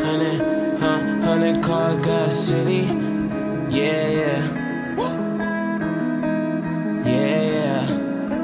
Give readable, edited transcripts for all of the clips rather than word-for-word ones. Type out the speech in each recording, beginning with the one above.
Hundred cars, got city. Yeah, yeah. Yeah, yeah.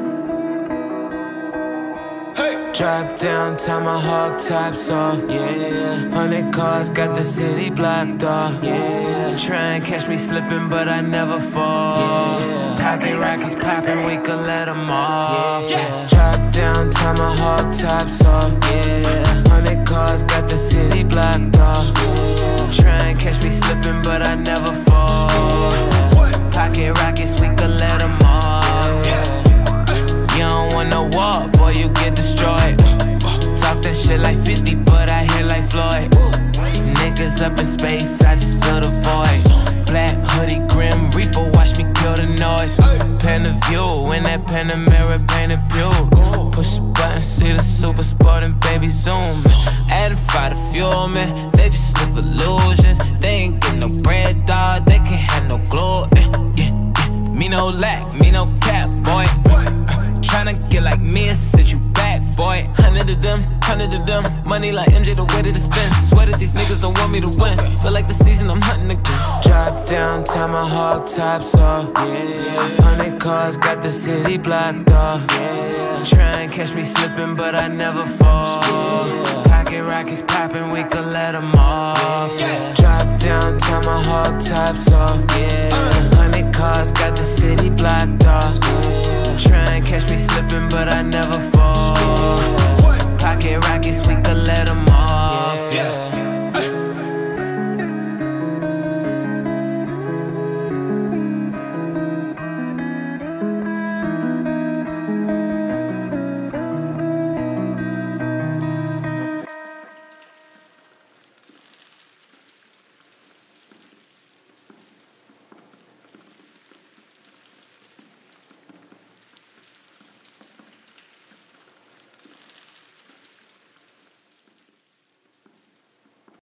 Drop down, tomahawk tops off. Yeah, 100 cars, got the city blocked off. Yeah, try and catch me slipping, but I never fall. Yeah, pocket rockets popping, we could let them off. Yeah, drop down, tomahawk tops off. Yeah, 100 cars, got the city blocked off. Yeah, try and catch me slipping, but I never fall. Pocket rockets, we could let them off. Yeah. You don't want no war, boy, you get destroyed. Talk that shit like 50, but I hit like Floyd. Niggas up in space, I just feel the void. Black hoodie, grim reaper, watch me kill the noise. Pan of view, in that Panamera painted pew. Push a button, see the super sport and baby zoom. Adding fire to fuel, man, they just live illusions. They ain't get no bread, dog, they can't have no glue. Me no lack, me no cap, boy. Tryna get like me and sit you back, boy. 100 of them, money like MJ, the way that it spin. Swear that these niggas don't want me to win. Feel like the season I'm hunting again. Drop down, tomahawk tops off. Yeah, 100 cars, got the city blocked off. Yeah, try and catch me slipping, but I never fall. Pocket rockets popping, we could let them off. Yeah, drop down, tomahawk tops off. Yeah, 100 cars, got the city blocked off. Try and catch me slipping, but I never fall.